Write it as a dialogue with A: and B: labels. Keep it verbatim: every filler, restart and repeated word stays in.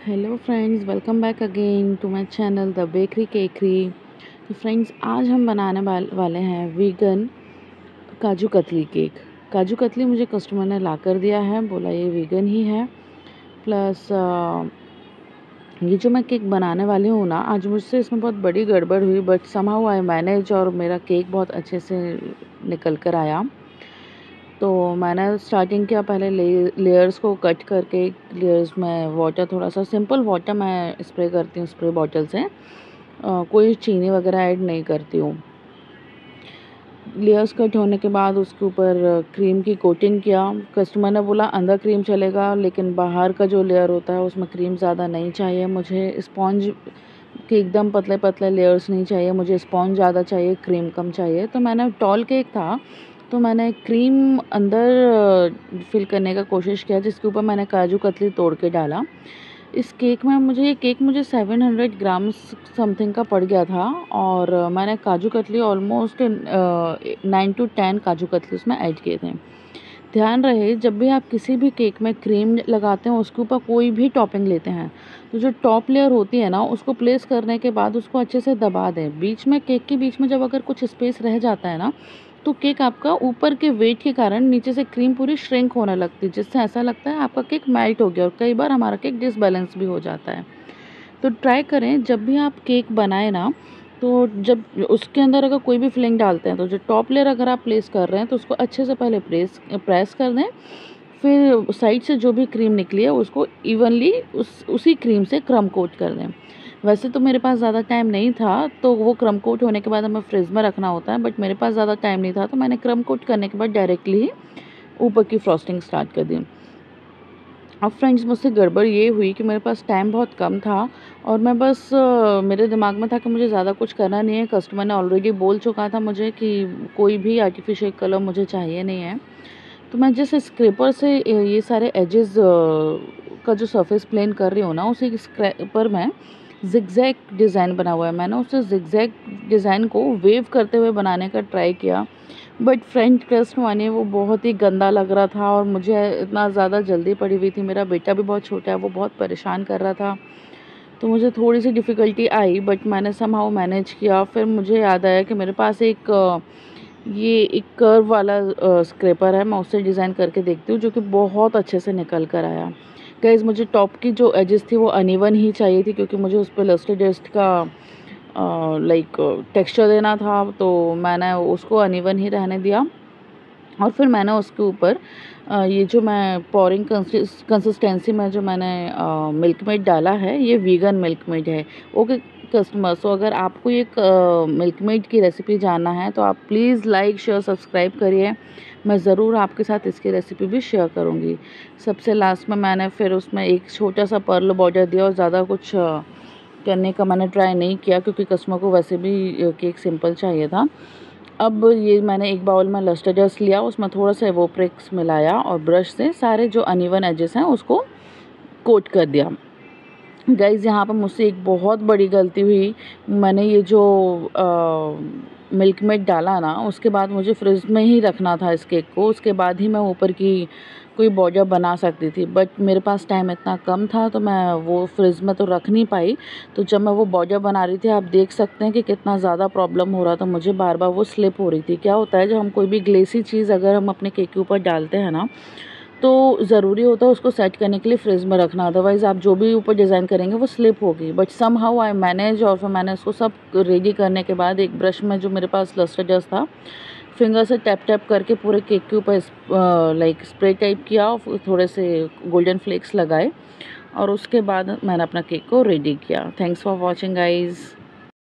A: Hello friends, welcome back again to my channel the bakery cakery. तो friends, आज हम बनाने वाल- वाले हैं वीगन काजू कतली केक। काजू कतली मुझे कस्टमर ने ला कर दिया है, बोला ये वीगन ही है। प्लस ये जो मैं केक बनाने वाली हूँ ना, आज मुझसे इसमें बहुत बड़ी गड़बड़ हुई, बट समहाउ आई मैनेज और मेरा केक बहुत अच्छे से निकल कर आया। तो मैंने स्टार्टिंग किया, पहले ले, लेयर्स को कट करके लेयर्स में वाटर, थोड़ा सा सिंपल वाटर मैं स्प्रे करती हूँ स्प्रे बॉटल से। आ, कोई चीनी वगैरह ऐड नहीं करती हूँ। लेयर्स कट होने के बाद उसके ऊपर क्रीम की कोटिंग किया। कस्टमर ने बोला अंदर क्रीम चलेगा, लेकिन बाहर का जो लेयर होता है उसमें क्रीम ज़्यादा नहीं चाहिए। मुझे स्पॉन्ज के एकदम पतले पतले लेयर्स नहीं चाहिए, मुझे स्पॉन्ज ज़्यादा चाहिए, क्रीम कम चाहिए। तो मैंने टॉल केक था तो मैंने क्रीम अंदर फिल करने का कोशिश किया, जिसके ऊपर मैंने काजू कतली तोड़ के डाला। इस केक में मुझे ये केक मुझे सात सौ ग्राम्स समथिंग का पड़ गया था, और मैंने kaju katli almost nine to ten kaju katli उसमें ऐड किए थे। ध्यान रहे, जब भी आप किसी भी केक में क्रीम लगाते हैं, उसके ऊपर कोई भी टॉपिंग लेते हैं, तो जो टॉप लेयर होती है ना, उसको प्लेस करने के बाद उसको अच्छे से दबा दें। बीच में केक के बीच में जब अगर कुछ स्पेस रह जाता है ना, तो केक आपका ऊपर के वेट के कारण नीचे से क्रीम पूरी श्रिंक होने लगती है, जिससे ऐसा लगता है आपका केक मेल्ट हो गया, और कई बार हमारा केक डिसबैलेंस भी हो जाता है। तो ट्राई करें, जब भी आप केक बनाएं ना, तो जब उसके अंदर अगर कोई भी फिलिंग डालते हैं, तो जो टॉप लेयर अगर आप प्लेस कर रहे हैं, तो उसको अच्छे से पहले प्रेस प्रेस कर दें। फिर साइड से जो भी क्रीम निकली है उसको इवनली उस उसी क्रीम से क्रम कोट कर दें। वैसे तो मेरे पास ज़्यादा टाइम नहीं था, तो वो क्रम कोट होने के बाद हमें फ्रिज में रखना होता है, बट मेरे पास ज़्यादा टाइम नहीं था, तो मैंने क्रम कोट करने के बाद डायरेक्टली ही ऊपर की फ्रॉस्टिंग स्टार्ट कर दी। अब फ्रेंड्स, मुझसे गड़बड़ ये हुई कि मेरे पास टाइम बहुत कम था, और मैं बस अ, मेरे दिमाग में था कि मुझे ज़्यादा कुछ करना नहीं है। कस्टमर ने ऑलरेडी बोल चुका था मुझे कि कोई भी आर्टिफिशियल कलर मुझे चाहिए नहीं है। तो मैं जिस स्क्रैपर से ये सारे एजेस का जो सरफेस प्लेन कर रही हूँ ना, उसी स्क्रैपर में जिगजैग डिज़ाइन बना हुआ है। मैंने उस जिगजैग डिज़ाइन को वेव करते हुए बनाने का ट्राई किया, बट फ्रेंच ट्रस्ट मानिए वो बहुत ही गंदा लग रहा था, और मुझे इतना ज़्यादा जल्दी पड़ी हुई थी। मेरा बेटा भी बहुत छोटा है, वो बहुत परेशान कर रहा था, तो मुझे थोड़ी सी डिफ़िकल्टी आई, बट मैंने समहाउ मैनेज किया। फिर मुझे याद आया कि मेरे पास एक ये एक कर्व वाला स्क्रैपर है, मैं उससे डिज़ाइन करके देखती हूँ, जो कि बहुत अच्छे से निकल कर आया। गाइस, मुझे टॉप की जो एजेस थी वो अनइवन ही चाहिए थी, क्योंकि मुझे उस पर लस्टर डस्ट का लाइक टेक्सचर देना था, तो मैंने उसको अनइवन ही रहने दिया। और फिर मैंने उसके ऊपर ये जो मैं पोरिंग कंसिस्टेंसी में जो मैंने मिल्क मेड डाला है, ये वीगन मिल्क मेड है। ओके कस्टमर, सो अगर आपको ये मिल्क मेड की रेसिपी जानना है, तो आप प्लीज़ लाइक शेयर सब्सक्राइब करिए। मैं ज़रूर आपके साथ इसकी रेसिपी भी शेयर करूँगी। सबसे लास्ट में मैंने फिर उसमें एक छोटा सा पर्ल बॉर्डर दिया, और ज़्यादा कुछ अ, करने का मैंने ट्राई नहीं किया, क्योंकि कस्टमर को वैसे भी केक सिंपल चाहिए था। अब ये मैंने एक बाउल में लस्टर डस्ट लिया, उसमें थोड़ा सा एवोप्रेक्स मिलाया, और ब्रश से सारे जो अनइवन एजेस हैं उसको कोट कर दिया। गाइज़, यहाँ पर मुझसे एक बहुत बड़ी गलती हुई। मैंने ये जो मिल्क मेड डाला ना, उसके बाद मुझे फ्रिज में ही रखना था इस केक को, उसके बाद ही मैं ऊपर की कोई बॉर्डर बना सकती थी, बट मेरे पास टाइम इतना कम था, तो मैं वो फ्रिज में तो रख नहीं पाई। तो जब मैं वो बॉर्डर बना रही थी, आप देख सकते हैं कि कितना ज़्यादा प्रॉब्लम हो रहा था मुझे, बार बार वो स्लिप हो रही थी। क्या होता है, जब हम कोई भी ग्लेसी चीज़ अगर हम अपने केक के ऊपर डालते हैं ना, तो ज़रूरी होता है उसको सेट करने के लिए फ्रिज में रखना, अदरवाइज़ आप जो भी ऊपर डिज़ाइन करेंगे वो स्लिप होगी। But somehow I manage, और फिर मैंने उसको सब रेडी करने के बाद एक ब्रश में जो मेरे पास लस्टर डस्ट था, फिंगर से टैप टैप करके पूरे केक के ऊपर लाइक स्प्रे टाइप किया, और थोड़े से गोल्डन फ्लेक्स लगाए, और उसके बाद मैंने अपना केक को रेडी किया। Thanks for watching guys.